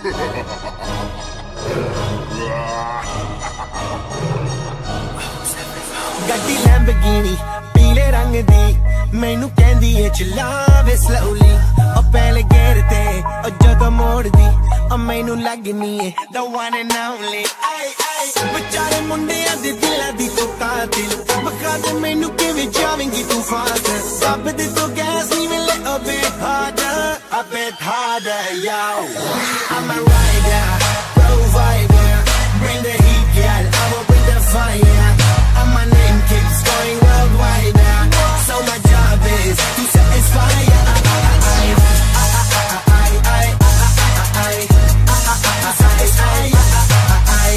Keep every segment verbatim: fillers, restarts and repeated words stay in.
ਗੱਡੀ ਲੈਂਬਰਗਿਨੀ ਪੀਲੇ ਰੰਗ ਦੀ ਮੈਨੂੰ ਕਹਿੰਦੀ ਏ ਚਲਾਵੇ slowly ਉਹ ਪਹਿਲੇ ਗੇਅਰ ਤੇ ਉਹ ਜਦੋਂ ਮੋੜਦੀ ਉਹ ਮੈਨੂੰ ਲੱਗਨੀ ਏ the one and only ਆਈ ਆਈ ਵਿਚਾਰੇ ਮੁੰਡਿਆਂ ਦੇ ਦਿਲਾਂ ਦੀ ਤੂੰ ਕਾਤਿਲ ਬਖਾ ਦੇ ਮੈਨੂੰ ਕਿਵੇਂ ਜਾਵੇਂਗੀ ਤੂੰ ਫਾਸਟ ਦੱਬ ਦੇ ਤੂੰ ਗੈਸ ਨਹੀਂ ਮਿਲੇ a bit harder a bit harder yo I'm a rider provider bring the heat girl I will bring the fire and my name keeps going worldwide now so my job is to satisfy I I I I I satisfy I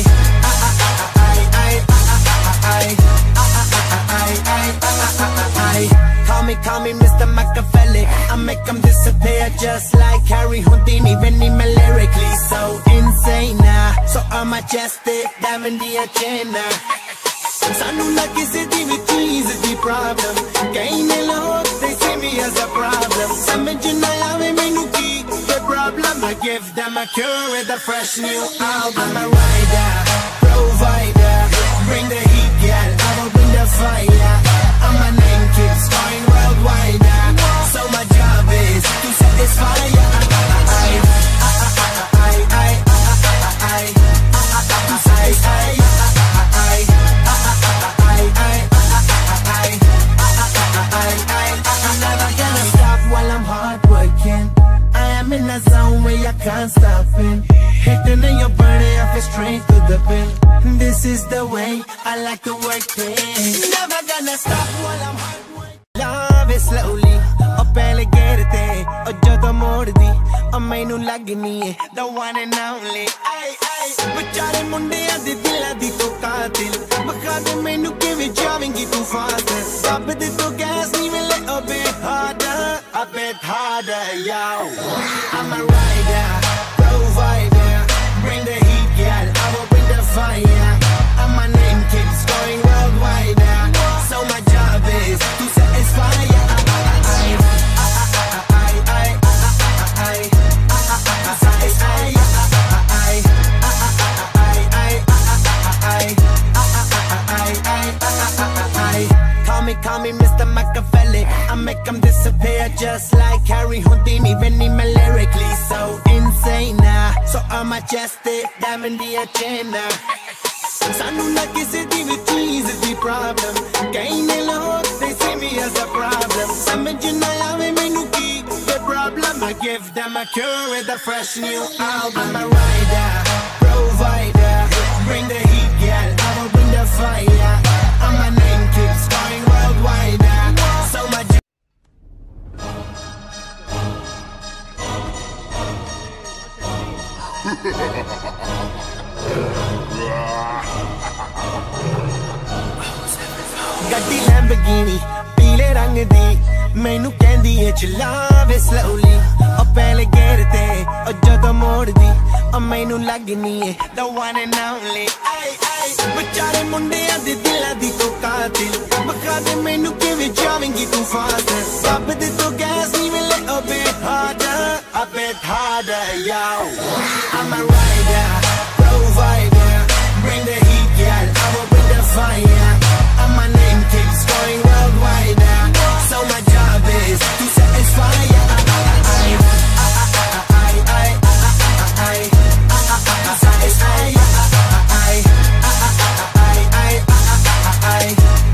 Call me, call me Mister Machiavelli I make them disappear just like Harry Houdini When he me lyrically so insane now So I'm majestic, diamond the agenda Sanu na kisi di vi cheese di problem Kahin log, they see me as a problem Samajh na aave mainu ki the problem I give them a cure with a fresh new album I'm a rider, provider Bring the heat, girl, I will bring the fire And my name keeps going worldwide now So my job is to satisfy ya I, I, I, I, I, I, to satisfy ya I, I, I, I, I, I'm never gonna stop while I'm hard working I am in a zone where I can't stop it Hitting in your body, I feel straight to the pin This is the way I like to work it Never gonna stop while I'm hard working Love it slowly Oh pehle gear te Oh jadon morddi Oh mainu lagni hai the one and only Ay ay Vichare mundiyan de dilan di tu qatil Bakha de mainu kive javengi tu fast Dab de tu gas nahi mile a bit harder A bit harder yo I'm a rider provider Bring the heat, girl, I will bring the fire And my name keeps going worldwide now So my job is to satisfy ya I, I, I, I, I, I, satisfy ya I, I, I, I, Call me, call me Mister Machiavelli I make them disappear just like Harry Houdini When he me lyrically so insane now So I'm majestic, diamond the agenda Sanu na kisi di vi cheese di problem Kahin log, they see me as a problem Samajh na aave mainu ki the problem I give them a cure with a fresh new album I'm a rider, provider Bring the heat, girl, I will bring the fire And my name keeps going worldwide now So my ਗੱਡੀ Lamborghini ਪੀਲੇ ਰੰਗ ਦੀ ਮੈਨੂੰ ਕਹਿੰਦੀ ਏ ਚਲਾਵੇ slowly ਉਹ ਪਹਿਲੇ gear ਤੇ ਉਹ ਜਦੋਂ ਮੋੜਦੀ ਉਹ ਮੈਨੂੰ ਲੱਗਨੀ ਏ the one and only ਆਈ ਆਈ ਵਿਚਾਰੇ ਮੁੰਡਿਆਂ ਦੇ ਦਿਲਾਂ ਦੀ ਤੂੰ ਕਾਤਿਲ ਬਖਾ ਦੇ ਮੈਨੂੰ ਕਿਵੇਂ ਜਾਵੇਂਗੀ ਤੂੰ ਫਾਸਟ ਦੱਬ ਦੇ ਤੂੰ ਗੈਸ ਨਹੀਂ ਮਿਲੇ a bit harder a bit harder yo I'm a rider provider Bring the heat, girl, I will bring the fire And my name keeps going worldwide now So my job is to satisfy ya I, I, I, I, I, I, satisfy ya I, I, I,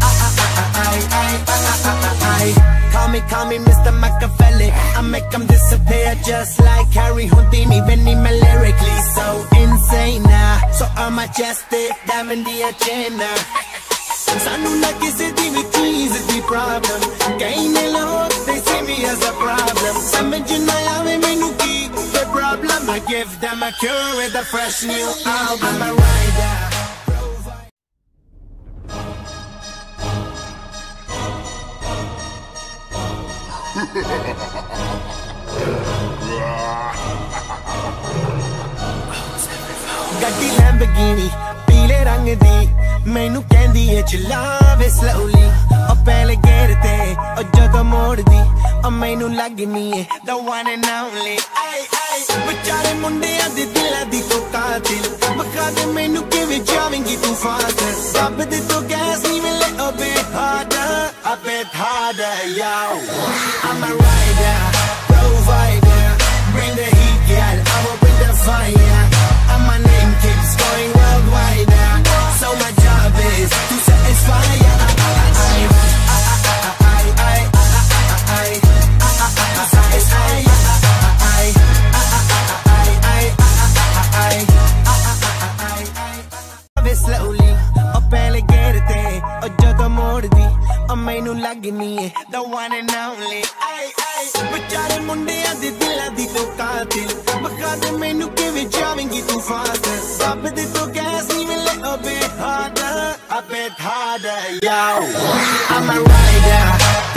I, I, Call me, call me Mister Machiavelli I make them disappear just like Harry Houdini When he me lyrically so insane now So I'm majestic, diamond the agenda Sanu na kisi di vi cheese di problem Kahin log, they see me as a problem Samajh na aave mainu ki the problem I give them a cure with a fresh new album I'm a rider ਗੱਡੀ Lamborghini ਪੀਲੇ ਰੰਗ ਦੀ ਮੈਨੂੰ ਕਹਿੰਦੀ ਏ ਚਲਾਵੇ slowly ਉਹ ਪਹਿਲੇ gear ਤੇ ਉਹ ਜਦੋਂ ਮੋੜਦੀ ਉਹ ਮੈਨੂੰ ਲੱਗਨੀ ਏ the one and only ay ay ਵਿਚਾਰੇ ਮੁੰਡਿਆਂ ਦੇ ਦਿਲਾਂ ਦੀ ਤੂੰ ਕਾਤਿਲ ਬਖਾ ਦੇ ਮੈਨੂੰ ਕਿਵੇਂ ਜਾਵੇਂਗੀ ਤੂੰ ਫਾਸਟ ਰੱਬ ਦੇ ਤੋਂ ਗੈਸ ਨਹੀਂ ਮਿਲੇ a bit harder a bit harder yo I'm a rider provider bring the heat girl I will bring the fire and my name keeps going worldwide so my job is to satisfy ya slowly up ਪਹਿਲੇ ਗੇਰ ਤੇ ਉਹ ਜਦੋਂ ਮੋੜਦੀ ਉਹ ਮੈਨੂੰ ਲੱਗਨੀ ਏ the one and only ay ay ਵਿਚਾਰੇ ਮੁੰਡਿਆਂ ਦੇ ਦਿਲਾਂ ਦੀ ਤੂੰ ਕਾਤਿਲ ਬਖਾ ਦੇ ਮੈਨੂੰ ਕਿਵੇਂ ਜਾਵੇਂਗੀ ਤੂੰ ਫਾਸਟ ਰੱਬ ਦੇ ਤੋਂ ਗੈਸ ਨਹੀਂ ਮਿਲੇ a bit harder a bit harder yo I'm a rider